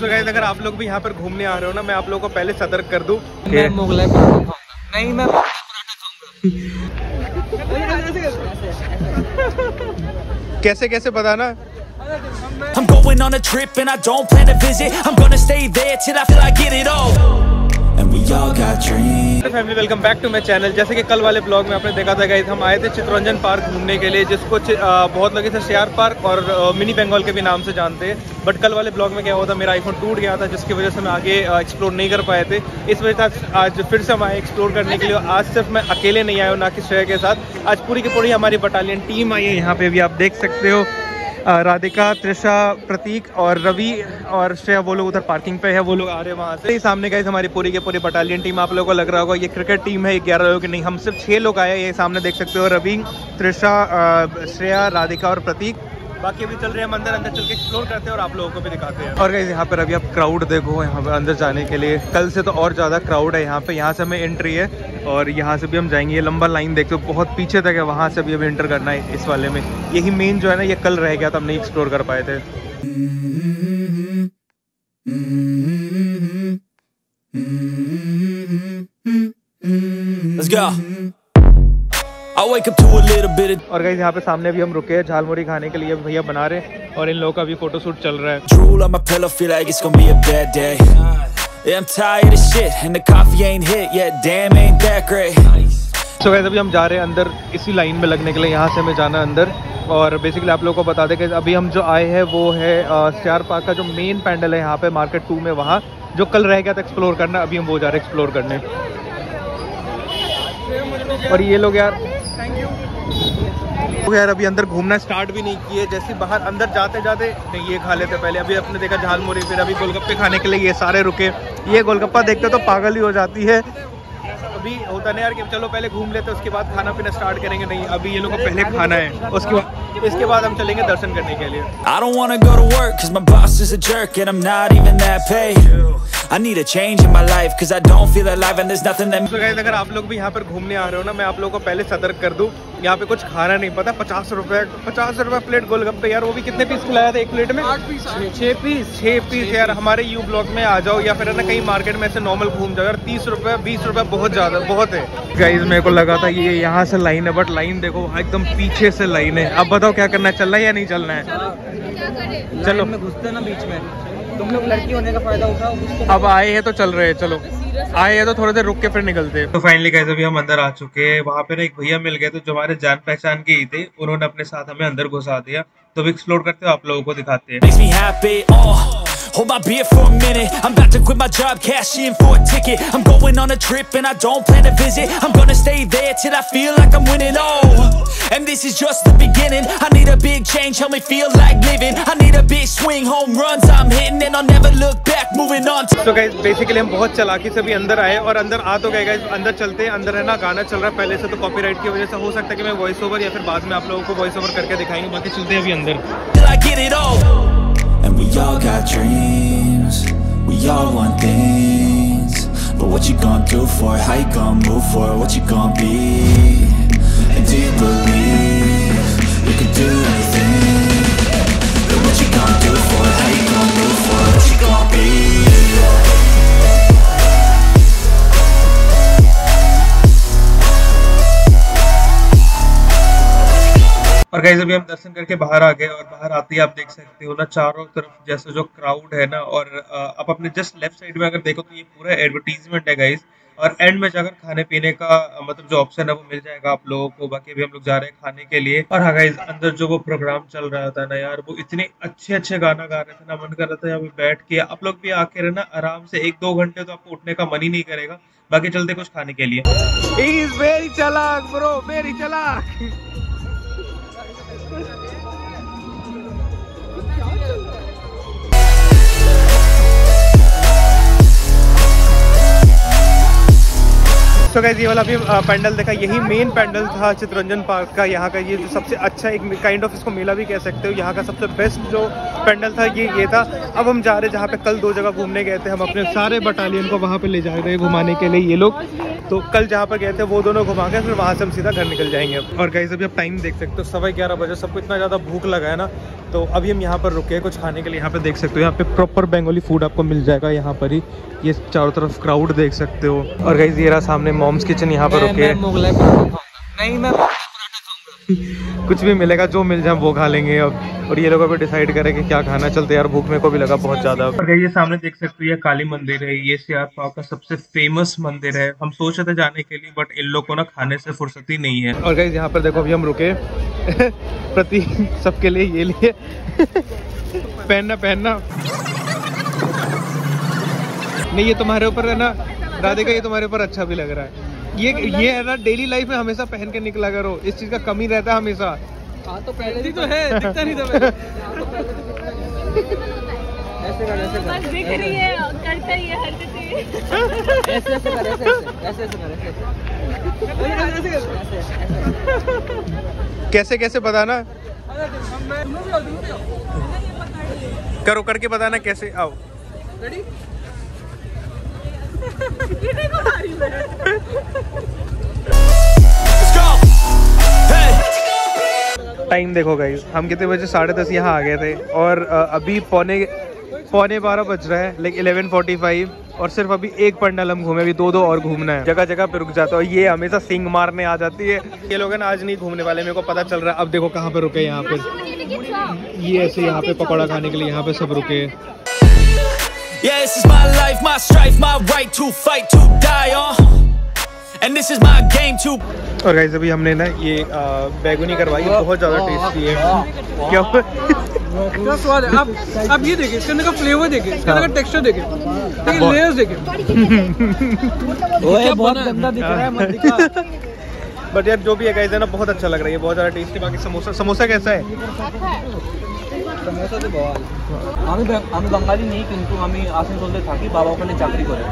तो गाइस अगर आप लोग भी यहाँ पर घूमने आ रहे हो ना, मैं आप लोगों को पहले सतर्क कर दूं, मैं मुगलाई पराठा खाऊंगा। नहीं, मैं पराठा खाऊंगा। कैसे कैसे बताना। I'm going on a trip and I don't plan to visit. I'm gonna stay there till I feel I get it all. And we all got dreams. Family welcome back to my channel. जैसे कि कल वाले blog में आपने देखा था guys, हम आए थे चित्तरंजन पार्क घूमने के लिए, जिसको बहुत लगे थे शेयर पार्क और मिनी बंगाल के भी नाम से जानते हैं। बट कल वाले ब्लॉग में क्या हुआ था, मेरा आईफोन टूट गया था, जिसकी वजह से मैं आगे एक्सप्लोर नहीं कर पाए थे। इस वजह से आज फिर से हम आए एक्सप्लोर करने के लिए। आज सिर्फ मैं अकेले नहीं आया हूँ, ना कि श्रेया के साथ। आज पूरी की पूरी हमारी बटालियन टीम आई है। यहाँ पे भी आप देख सकते हो राधिका, त्रिशा, प्रतीक और रवि और श्रेया, वो लोग उधर पार्किंग पे है, वो लोग आ रहे हैं वहाँ से। सामने गाइस हमारी पूरी की पूरी बटालियन टीम। आप लोगों को लग रहा होगा ये क्रिकेट टीम है 11 लोगों की, नहीं, हम सिर्फ 6 लोग आए हैं। ये सामने देख सकते हो रवि, त्रिशा, श्रेया, राधिका और प्रतीक। बाकी अभी चल रहे हैं हम अंदर चल के एक्सप्लोर करते हैं और आप लोगों को भी दिखाते हैं। और गाइस यहाँ पर अभी आप क्राउड देखो, यहाँ पर अंदर जाने के लिए कल से तो और ज़्यादा क्राउड है यहाँ पे। यहाँ से हमें एंट्री है और यहाँ से भी हम जाएंगे। ये लंबा लाइन देखते हो, बहुत पीछे तक है, वहाँ से भी अभी एंटर करना है इस वाले में। यही मेन जो है ना, ये कल रह गया था, हम नहीं एक्सप्लोर कर पाए थे। Let's go. I wake up to a little bit of और गाइस यहाँ पे सामने भी हम रुके हैं झालमुड़ी खाने के लिए, भैया बना रहे हैं और इन लोगों का भी फोटोशूट चल रहा है। drool on my pillow, feel like it's gonna be a bad day. Yeah, I'm tired of shit and the coffee ain't hit yet. Damn, ain't that great. So guys अभी हम जा रहे हैं अंदर इसी लाइन में लगने के लिए। यहाँ से हमें जाना है अंदर। और बेसिकली आप लोगों को बता दें कि अभी हम जो आए हैं वो है शेयर पार्क का जो मेन पैंडल है यहाँ पे मार्केट 2 में, वहाँ जो कल रह गया था एक्सप्लोर करना, अभी हम वो जा रहे हैं एक्सप्लोर करने। और ये लोग यार अभी अंदर घूमना स्टार्ट भी नहीं किए। जैसे बाहर अंदर जाते जाते नहीं, ये खा लेते पहले। अभी अपने देखा झालमुड़ी, फिर अभी गोलगप्पे खाने के लिए ये सारे रुके। ये गोलगप्पा देखते तो पागल ही हो जाती है। अभी होता नहीं यार कि चलो पहले घूम लेते उसके बाद खाना पीना स्टार्ट करेंगे, नहीं, अभी ये लोग को पहले खाना है, इसके बाद हम चलेंगे दर्शन करने के लिए। I don't wanna go to work cause my boss is a jerk and I'm not even that paid. I need a change in my life cause I don't feel alive and there's nothing that... So guys अगर आप लोग भी यहाँ पर घूमने आ रहे हो ना, मैं आप लोगों को पहले सतर्क कर दूं, यहाँ पे कुछ खाना नहीं पता। 50 रुपए प्लेट गोलगप्पे यार, वो भी कितने पीस खिलाया था एक प्लेट में? 8 पीस, 6 पीस यार। हमारे यू ब्लॉक में आ जाओ या फिर है ना कहीं मार्केट में ऐसे नॉर्मल घूम जाओ यार, 30 रुपए 20 रुपए बहुत ज्यादा, बहुत है गाइस। मेरे को लगा था ये यहाँ से लाइन है, बट लाइन देखो एकदम पीछे से लाइन है। अब बताओ क्या करना है, चलना है या नहीं चलना है? चलो में घुसते ना बीच में, तुम लोग लड़की होने का फायदा उठाओ। अब आए हैं तो चल रहे हैं, चलो आए हैं तो थोड़ी देर रुक के फिर निकलते हैं। तो फाइनली गाइस अभी हम अंदर आ चुके हैं। वहाँ पे ना एक भैया मिल गए थे जो हमारे जान पहचान के ही थे, उन्होंने अपने साथ हमें अंदर घुसा दिया। तो अभी एक्सप्लोर करते हो, आप लोगों को दिखाते हैं। makes me happy. Hold my beer for a minute. I'm about to quit my job, cash in for a ticket. I'm going on a trip and I don't plan to visit. I'm gonna stay there till I feel like I'm winning. Oh, and this is just the beginning. I need a big change, help me feel like living. I need a big swing, home runs I'm hitting and I'll never look back. Moving on. तो guys basically हम बहुत चालाकी से भी अंदर आए और अंदर आ तो गए गाइस। अंदर चलते हैं, अंदर है ना गाना चल रहा है पहले से, तो कॉपीराइट की वजह से हो सकता है कि मैं वॉइस ओवर या फिर बाद में आप लोगों को वॉइस ओवर करके दिखाएंगे। बाकी चलते हैं अभी अंदर। Till I get it all. And we all got dreams, we all want things. But what you gonna do for it? How you gonna move for it? What you gonna be? And do you believe you can do anything? But what you gonna do for it? How you gonna move for it? What you gonna be? और guys अभी हम दर्शन करके बाहर आ गए और बाहर आते ही आप देख सकते हो ना चारों तरफ जैसे जो क्राउड है ना। और आप अपने जस्ट लेफ्ट साइड में अगर देखो तो ये पूरा एडवर्टीजमेंट है गाइस। और एंड में जाकर खाने पीने का मतलब जो ऑप्शन है वो मिल जाएगा आप लोगों को। बाकी अभी हम लोग जा रहे हैं खाने के लिए। और हाँ गाइस अंदर जो वो प्रोग्राम चल रहा था ना यार, वो इतने अच्छे गाना गा रहे थे ना, मन कर रहा था यहाँ पे बैठ के आप लोग भी आके रहना आराम से 1-2 घंटे, तो आपको उठने का मन ही नहीं करेगा। बाकी चलते कुछ खाने के लिए। He is very चालाक bro, very चालाक। तो गाइस ये वाला भी पैंडल देखा, यही मेन पैंडल था चित्तरंजन पार्क का। यहाँ का ये जो सबसे अच्छा एक काइंड ऑफ इसको मेला भी कह सकते हो, यहाँ का सबसे बेस्ट जो पैंडल था ये था। अब हम जा रहे हैं जहाँ पे कल 2 जगह घूमने गए थे, हम अपने सारे बटालियन को वहाँ पे ले जा रहे हैं घुमाने के लिए ये लोग। तो कल जहाँ पर गए थे वो दोनों घुमा के फिर वहाँ से हम सीधा घर निकल जाएंगे। और गाइस अभी आप टाइम देख सकते हो 11:15 बजे। सबको इतना ज़्यादा भूख लगा है ना, तो अभी हम यहाँ पर रुके हैं कुछ खाने के लिए। यहाँ पे देख सकते हो, यहाँ पे प्रॉपर बंगाली फूड आपको मिल जाएगा यहाँ पर ही। ये चारों तरफ क्राउड देख सकते हो। और गाइस ये रहा सामने मॉम्स किचन, यहाँ पर रुके। नहीं मैं कुछ भी मिलेगा, जो मिल जाए वो खा लेंगे अब। और ये लोग अभी डिसाइड करें कि क्या खाना। चलते यार, भूख मेरे को भी लगा बहुत ज्यादा। और ये सामने देख सकते हो ये काली मंदिर है, ये CR पार्क का सबसे फेमस मंदिर है। हम सोच रहे थे जाने के लिए, बट इन लोग को ना खाने से फुर्सत ही नहीं है। और गाइस यहाँ पर देखो अभी हम रुके प्रति सबके लिए ये लिए पहनना नहीं, ये तुम्हारे ऊपर है ना राधिका, ये तुम्हारे ऊपर अच्छा भी लग रहा है। ये है ना डेली लाइफ में हमेशा पहन के निकला करो, इस चीज का कमी रहता है हमेशा। हाँ तो पहले ही तो है, दिखता नहीं था पहले। ऐसे कर, ऐसे कर, बस दिख रही है, करता ही है हरकतें। ऐसे ऐसे कर, ऐसे कर। कैसे कैसे बताना, करो करके बताना कैसे। आओ रेडी। टाइम देखो गाइस, हम कितने बजे 10:30 यहाँ आ गए थे और अभी पौने 12 बज रहा है, लाइक 11:45। और सिर्फ अभी एक पंडाल हम घूमे, अभी दो और घूमना है। जगह जगह पे रुक जाता है, ये हमेशा सिंग मारने आ जाती है। ये लोग ना आज नहीं घूमने वाले, मेरे को पता चल रहा है। अब देखो कहाँ पे रुके, यहाँ पे ये ऐसे यहाँ पे पकौड़ा खाने के लिए यहाँ पे सब रुके। Yeah, this is my life, my strife, my right to fight, to die on. And this is my game too. और गाइस अभी हमने ना ये बैगुनी करवाई, बहुत ज़्यादा टेस्टी है। क्या स्वाद है। आप ये देखिए, इसके अंदर का फ्लेवर देखिए, इसके अंदर का टेक्सचर देखिए, लेयर्स देखिए। ओए बहुत गंदा दिख रहा है, मत दिखा। बट यार जो भी है गाइस है ना, बहुत अच्छा लग रहा है, बहुत ज़्यादा टेस्टी। बाकी समोसा कैसा है? समोसा तो बहुत। আমি বাঙালি নেই, কিন্তু আমি আসানসোলে থাকি, বাবা ওখানে চাকরি করে।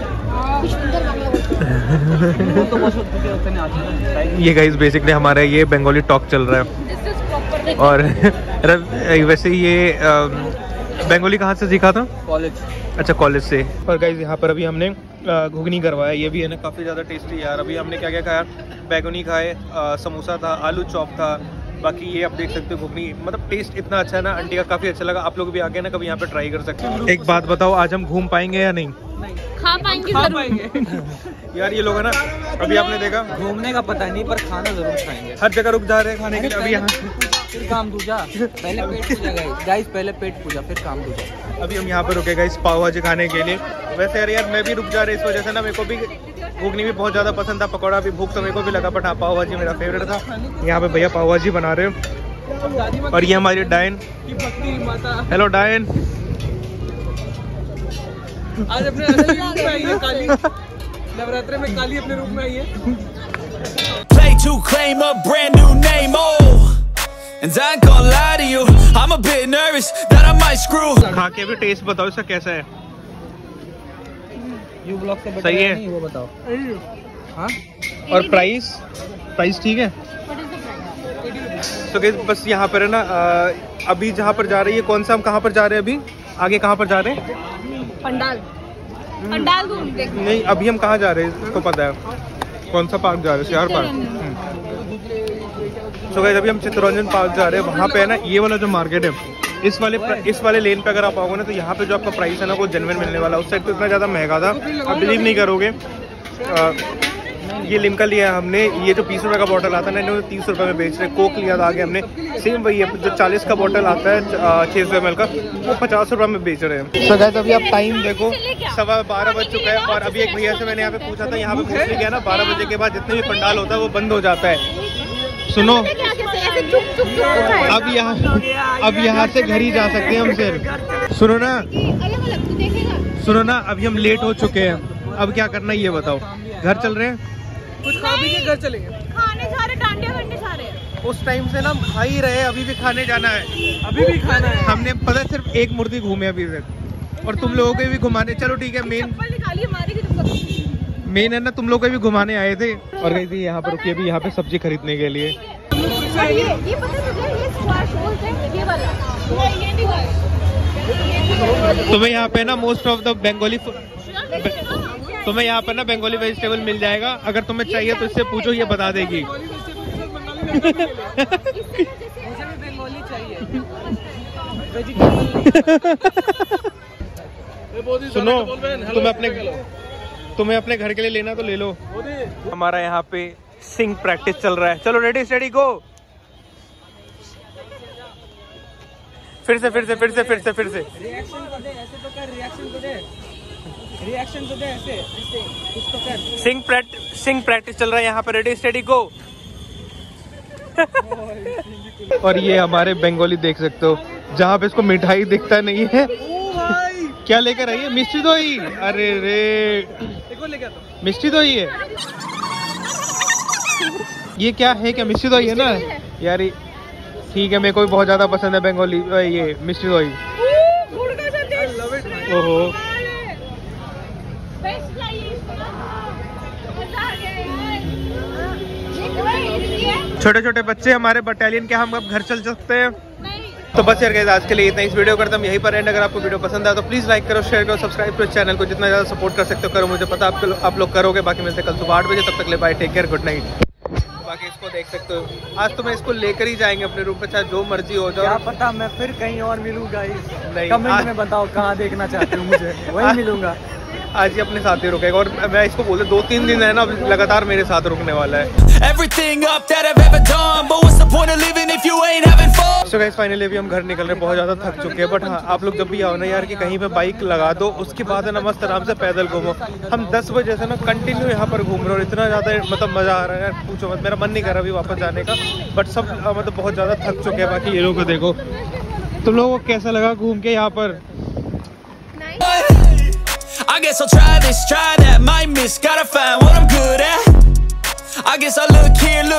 ये गाइस बेसिकली हमारा ये बंगाली टॉक चल रहा है। और वैसे ये बंगाली कहाँ से सीखा था? कॉलेज। अच्छा, कॉलेज से। और गाइस यहाँ पर अभी हमने घुगनी करवाया, ये भी है ना काफ़ी ज़्यादा टेस्टी यार। अभी हमने क्या क्या खाया, बैगनी खाए, समोसा था, आलू चॉप था। बाकी ये आप देख सकते हो घुगनी, मतलब टेस्ट इतना अच्छा है ना, आंटी का काफ़ी अच्छा लगा। आप लोग भी आके ना कभी यहाँ पे ट्राई कर सकते हो। एक बात बताओ, आज हम घूम पाएंगे या नहीं? खा पाएंगे। यार ये लोग है ना, अभी आपने देखा घूमने का पता नहीं, पर खाना जरूर खाएंगे। हर जगह रुक जा रहे हैं खाने के लिए। अभी यहाँ फिर काम दूजा, पहले पेट पूजा गाइस, पहले पेट पूजा फिर काम दूजा। अभी हम यहाँ पे रुके गाइस पाव भाजी खाने के लिए। वैसे यार मैं भी रुक जा रहा इस वजह से ना, मेरे को भी घुगनी भी बहुत ज़्यादा पसंद था, पकौड़ा भी, भूख तो मेरे को भी लगा, बट हाँ पाव भाजी मेरा फेवरेट था। यहाँ पे भैया पाव भाजी बना रहे हो। और ये हमारी डायन, हेलो डायन। आज अपने असली रूप में आई है, काली नवरात्रि में काली अपने रूप में आई है। Play to claim a brand new name, oh. And I ain't gonna lie to you, I'm a bit nervous that I might screw. खा के भी टेस्ट बताओ इसका कैसा है। यू ब्लॉग से सही है? नहीं, वो बताओ। हाँ? और प्राइस ठीक है? तो बस यहाँ पर है ना, अभी जहाँ पर जा रही है, कौन सा, हम कहाँ पर जा रहे हैं अभी, आगे कहाँ पर जा रहे हैं? पंडाल घूमते। नहीं, अभी हम कहाँ जा रहे हैं इसको पता है, कौन सा पार्क जा रहे हैं? CR park. तो गाइस अभी हम चित्तरंजन पार्क जा रहे हैं। वहाँ पे है ना ये वाला जो मार्केट है, इस वाले लेन पे अगर आप आओगे ना, तो यहाँ पे जो आपका प्राइस है ना वो जेन्युइन मिलने वाला है। उस साइड तो इतना ज़्यादा महंगा था, आप बिलीव नहीं करोगे। ये लिम्का लिया हमने, ये जो 20 रुपये का बॉटल आता है ना, इन्होंने 30 रुपये में बेच रहे। कोक लिया था आगे हमने, सेम वही है, जो 40 का बॉटल आता है 600 ml का, वो 50 रुपये में बेच रहे हैं। तो गाइस अभी आप टाइम देखो, 12:15 बज चुका है। और अभी एक भैया से मैंने यहाँ पे पूछा था, यहाँ पे मोस्टली क्या ना 12 बजे के बाद जितने भी पंडाल होता है वो बंद हो जाता है। सुनो, अब यहाँ से घर ही जा सकते हैं हम सिर्फ। सुनो ना, अभी हम लेट हो चुके हैं, अब क्या करना है ये बताओ। घर चल रहे हैं, कुछ खा पी के घर चलेंगे। खाने जा रहे, डांडिया करने जा रहे हैं। उस टाइम से ना खा ही रहे, अभी भी खाने जाना है, अभी भी खाना है। हमने पता सिर्फ एक मूर्ति घूमे अभी तक, और तुम लोगों को भी घुमाने। चलो ठीक है, मेन है ना, तुम लोग को भी घुमाने आए थे। और गई थी यहाँ पर रुकी अभी, यहाँ पे सब्जी खरीदने के लिए। ये पता है ये स्क्वाश बोलते हैं, ये वाला ये नहीं। तुम्हें यहाँ पे ना मोस्ट ऑफ द बंगाली तुम्हें यहाँ पर ना बंगाली वेजिटेबल मिल जाएगा, अगर तुम्हें चाहिए तो इससे पूछो, ये बता देगी। बंगाली चाहिए। सुनो, तुम्हें अपने घर के लिए लेना तो ले लो। हमारा यहाँ पे सिंग प्रैक्टिस चल रहा है। चलो रेडी स्टेडी गो। फिर से रिएक्शन तो दे, ऐसे तो कर, रिएक्शन तो दे ऐसे कुछ तो कर। सिंग प्रैक्टिस चल रहा है यहाँ पे। Ready steady go. और ये हमारे बंगाली देख सकते हो, जहाँ पे इसको मिठाई दिखता नहीं है। क्या लेकर आई है? मिष्टी दोई। अरे रे, मिष्टी दोई है ये। क्या है? क्या मिष्टी दोई है ना यार? ठीक है, मेरे को भी बहुत ज्यादा पसंद है बंगाली ये मिष्टी दोई। ओहो, छोटे छोटे बच्चे हमारे बटालियन के, हम अब घर चल सकते हैं। तो बस यार गाइस, आज के लिए इतना। इस वीडियो करता हूँ यहीं पर एंड। अगर आपको वीडियो पसंद आया तो प्लीज लाइक करो, शेयर करो, सब्सक्राइब करो चैनल को। जितना ज्यादा सपोर्ट कर सकते हो करो, मुझे पता आप लोग करोगे। बाकी मिलते कल सुबह 8 बजे, तब तक ले bye, take care, good night. बाकी इसको देख सकते हो, आज तो मैं इसको लेकर ही जाएंगे अपने रूम पे, चाहे जो मर्जी हो जाओ। क्या पता मैं फिर कहीं और मिलूंगा। नहीं, कमेंट में बताओ कहाँ देखना चाहते हो मुझे, वहीं मिलूंगा। आज ही अपने साथ ही रुकेगा, और मैं इसको बोलूं 2-3 दिन है ना लगातार मेरे साथ रुकने वाला है। So guys, फाइनली अभी हम घर निकल रहे हैं, बहुत ज्यादा थक चुके हैं। बट हाँ, आप लोग जब भी आओ ना यार कि कहीं पे बाइक लगा दो, उसके बाद है ना मस्त आराम से पैदल घूमो। हम 10 बजे से ना कंटिन्यू यहाँ पर घूम रहे, और इतना ज्यादा मतलब मजा आ रहा है यार, पूछो मत। मेरा मन नहीं कर रहा अभी वापस जाने का, बट सब मतलब बहुत ज्यादा थक चुके हैं। बाकी ये लोग को देखो, तुम लोगों को कैसा लगा घूम के यहाँ पर? I guess I'll try this, try that, might miss, gotta find what I'm good at. I guess I'll look here, look